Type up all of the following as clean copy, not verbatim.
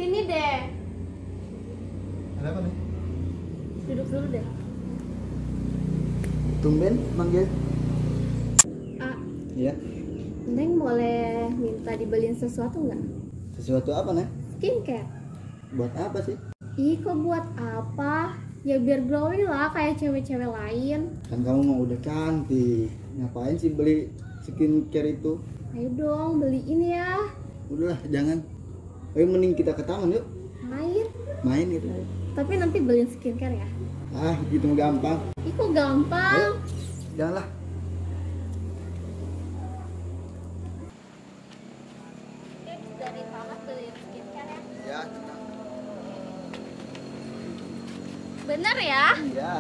Sini deh. Ada apa nih? Duduk dulu deh. Tumben manggil? Ah, Iya. Neng boleh minta dibeliin sesuatu nggak? Sesuatu apa nih? Skincare. Buat apa sih? Ih, kok buat apa? Ya biar glowing lah kayak cewek-cewek lain. Kan kamu mau udah cantik. Ngapain sih beli skincare itu? Ayo dong beliin ya. Udahlah, jangan. Ayo mending kita ke taman yuk. Main. Main gitu. Tapi nanti beliin skincare ya. Ah, gitu mah gampang. Ih, kok gampang. Ayo, janganlah. Dari tamat beliin skincare ya. Ya, Bener ya? iya.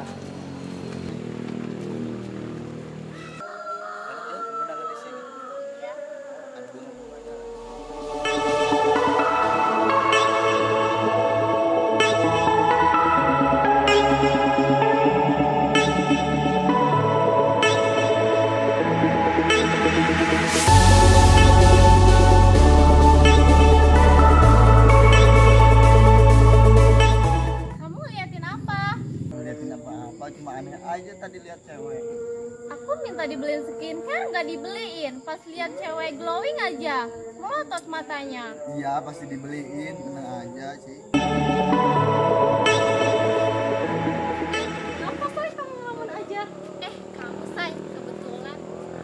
Kamu ngeliatin apa? Liatin apa-apa, cuma aneh aja tadi lihat cewek. Aku minta dibeliin skincare nggak dibeliin. Pas lihat cewek glowing aja, melotot matanya. Iya, pasti dibeliin, tenang aja sih. Kenapa say kamu ngelamun aja? Kamu say kebetulan.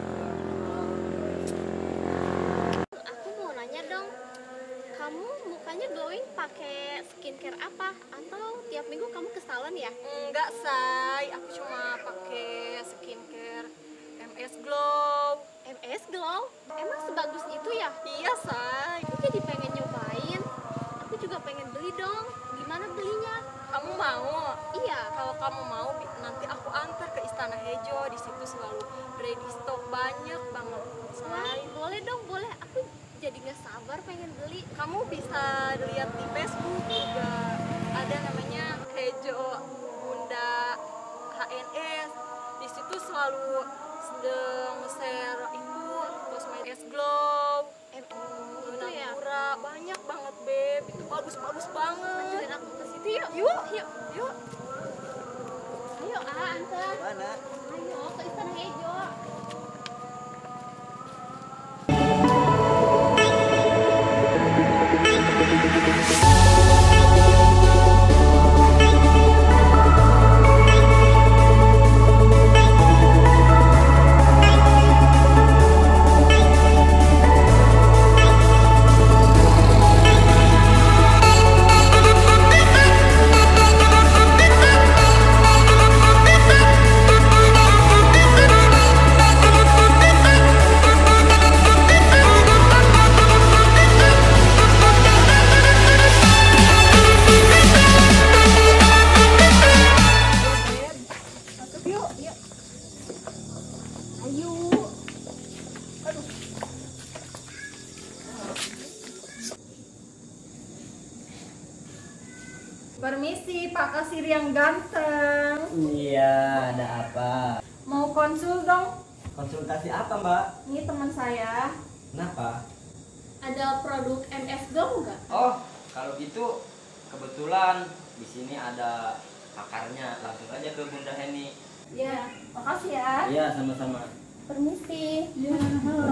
Aku mau nanya dong, kamu mukanya glowing pakai skincare apa? Atau tiap minggu kamu ke salon ya? Enggak, say. Aku cuma pakai skincare MS Glow. MS Glow? Emang sebagus itu ya? Iya, say. Aku jadi pengen nyobain. Aku juga pengen beli dong. Gimana belinya? Kamu mau? Iya. Kalau kamu mau, nanti aku antar ke Istana Hejo. Di situ selalu ready stock banyak banget, Wah, say. boleh dong, boleh. Aku jadi nggak sabar pengen beli. Kamu bisa lihat di Facebook juga. Ada namanya Hejo Bunda HNS. Di situ selalu sedang share itu kosmetik glow, Itu ya. Natura, banyak banget beb, itu bagus-bagus banget. Anterin aku ke situ yuk. Yuk, yuk, yuk. Ayo, antar. Mana? Ayo ke Istana Hejo. Masuk yuk, yuk. Ayo. Permisi Pak Kasir yang ganteng. Iya, ada apa? Mau konsul dong? Konsultasi apa, Mbak? Ini teman saya. Kenapa? Ada produk MS Glow nggak? Oh, kalau gitu kebetulan di sini ada pakarnya. Langsung aja ke Bunda Heni. Ya, makasih ya. Iya, sama-sama. Permisi. Ya, halo.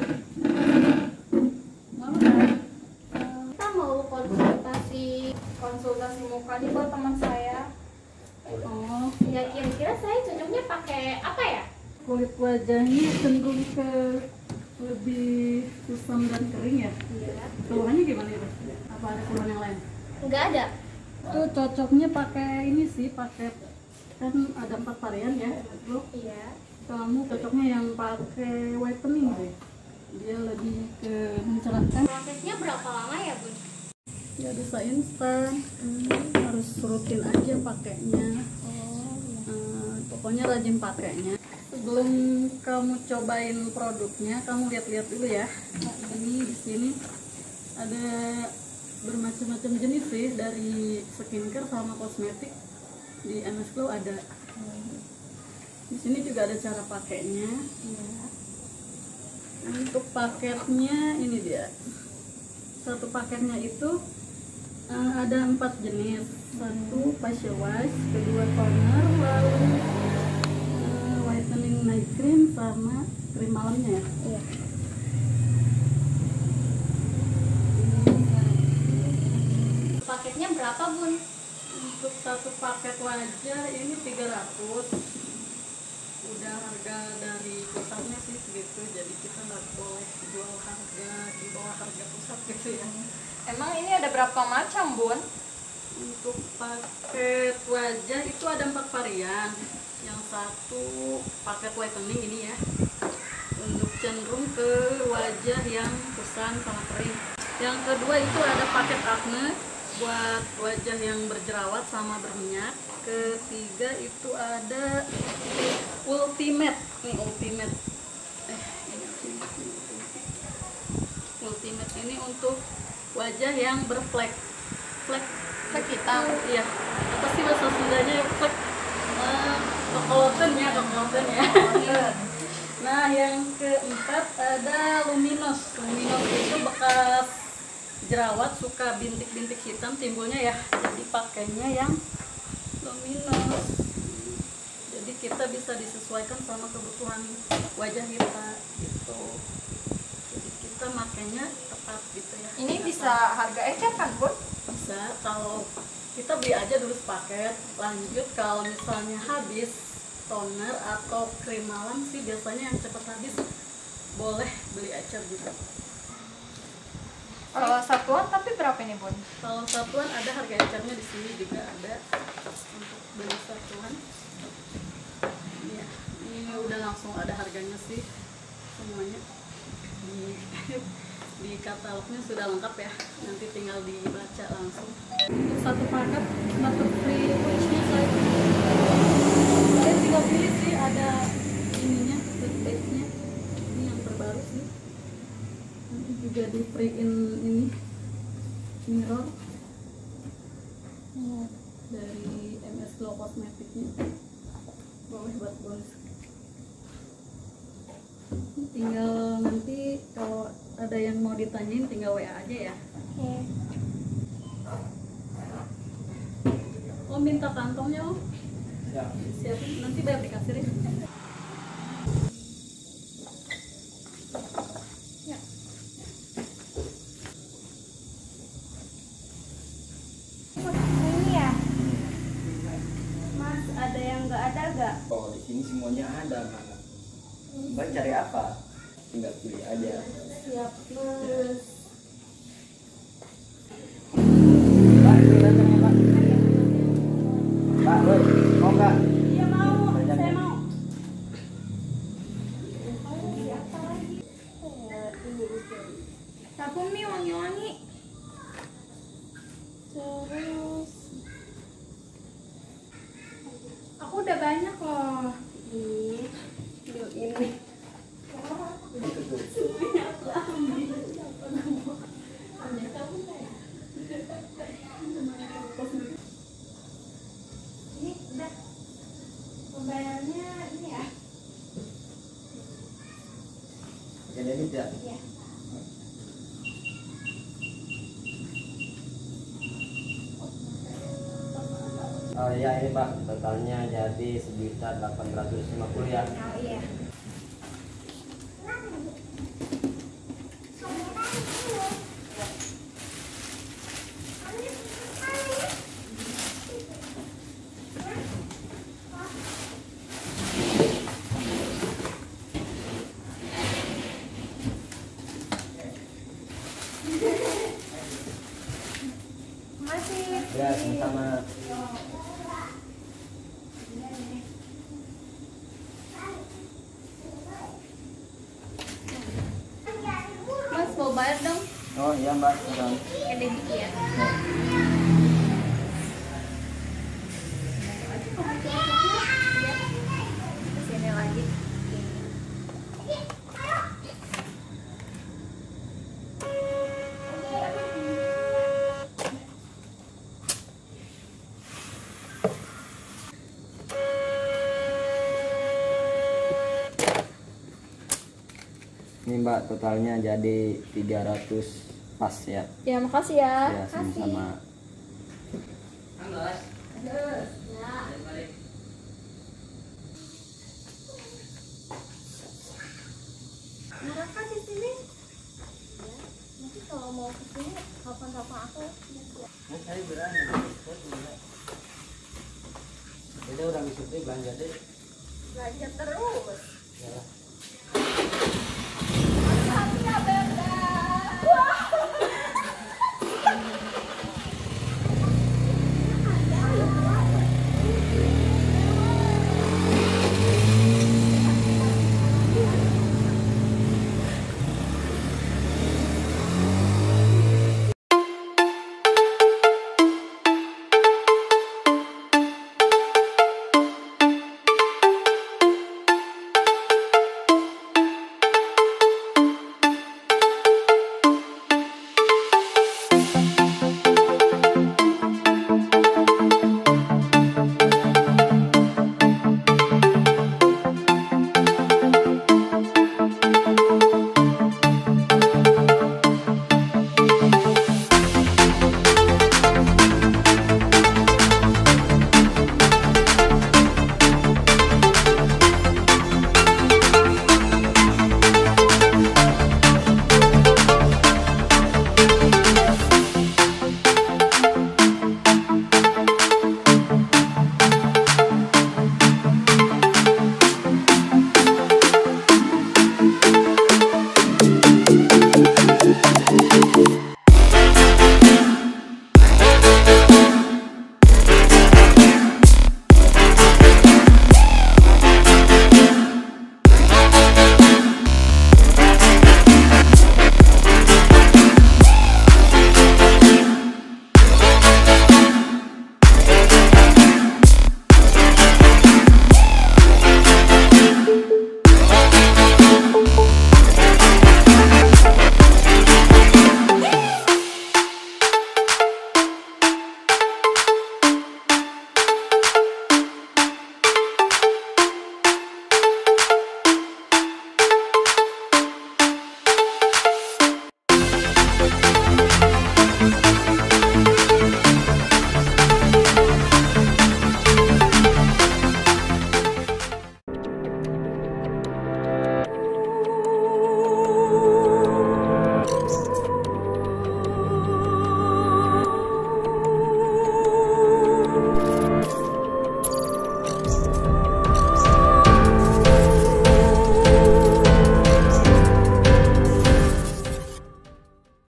Kita mau Konsultasi muka nih buat teman saya. Oh, ya kira-kira saya cocoknya pakai apa ya? Kulit wajahnya cenderung ke lebih kusam dan kering ya. Iya. Keluhannya gimana itu? Apa ada keluhan yang lain? Nggak ada. Itu cocoknya pakai ini sih, pakai kan ada 4 varian ya. Bro. Iya. Kamu cocoknya yang pakai whitening deh. Dia lebih ke mencerahkan. Prosesnya berapa lama ya, Bun? Ya bisa instan. Harus rutin aja pakainya. Pokoknya rajin pakainya. Sebelum kamu cobain produknya, kamu lihat-lihat dulu ya. Ini di sini ada bermacam-macam jenis sih, dari skincare sama kosmetik. Di MS Glow ada. Di sini juga ada cara pakainya. Untuk paketnya ini dia. Satu paketnya itu Ada 4 jenis. 1 facial wash, kedua toner, lalu whitening night cream sama krim malamnya ya. Iya. Paketnya berapa, Bun? Untuk 1 paket wajah ini 300. Udah harga dari pusatnya sih segitu, jadi kita nggak boleh jual harga di bawah harga pusat gitu ya. Emang ini ada berapa macam, Bun? Untuk paket wajah itu ada 4 varian. Yang satu paket whitening ini ya, untuk cenderung ke wajah yang kusam sama kering. Yang kedua itu ada paket acne buat wajah yang berjerawat sama berminyak. Ketiga itu ada ultimate. Ini ultimate. Ultimate ini untuk wajah yang berflek. Flek hitam. Iya. Apa sih bahasa Sundanya flek? Kekeloten ya. Nah, yang keempat ada luminous. Luminous itu bekas jerawat suka bintik-bintik hitam timbulnya ya. Jadi pakainya yang luminous. Jadi kita bisa disesuaikan sama kebutuhan wajah kita gitu. Jadi kita makainya tepat gitu ya. Ini bisa harga ecer kan, Bun? Bisa, kalau kita beli aja dulu sepaket, lanjut kalau misalnya habis toner atau krim malam sih biasanya yang cepat habis, boleh beli ecer juga. Kalau satuan tapi berapa ini, Bun? Kalau satuan ada harga ecernya, di sini juga ada untuk beli satuan. Ya, ini udah langsung ada harganya sih semuanya. Di katalognya sudah lengkap ya, nanti tinggal dibaca langsung. Untuk 1 paket dapat free wishnya saya tinggal pilih sih, ada ininya, toothpaste-nya ini yang terbaru sih. Nanti juga di free-in ini mirror dari MS Glow Cosmeticnya, boleh buat bonus. Tinggal nanti kalau ada yang mau ditanyain tinggal WA aja ya. Oke. Oh, minta kantongnya, oh. Siap. Siap, nanti bayar di kasir ya. Ya. Ini ya. Mas, ada yang nggak ada nggak? Oh, di sini semuanya ada, Mbak. Mbak cari apa? Tinggal pilih aja. Siap, Mas. Mbak, ini datangnya, Mbak. Mbak, woi, mau nggak? Iya mau, Banyak saya ya? mau. Sabun nih wangi-wangi. Terus aku udah banyak loh. Ini. Ini udah pembayarannya ini ya. Jadi ini tidak. Iya. Oh iya ini Pak, totalnya jadi 1.850 ya. Oh iya. Masih. Ya, sama-sama. Mas mau bayar dong? Oh iya Mbak, sekarang. Oke debit ya. Kesini lagi. Ini Mbak, totalnya jadi 300 pas ya. Ya, makasih ya. Ya, sama-sama. Anggas. Ya. Balik. Murah kan di sini? Ya. Nanti kalau mau ke sini telepon aku. Nah, saya berani. Jadi orang disitu belanja deh. Belanja terus. Ya.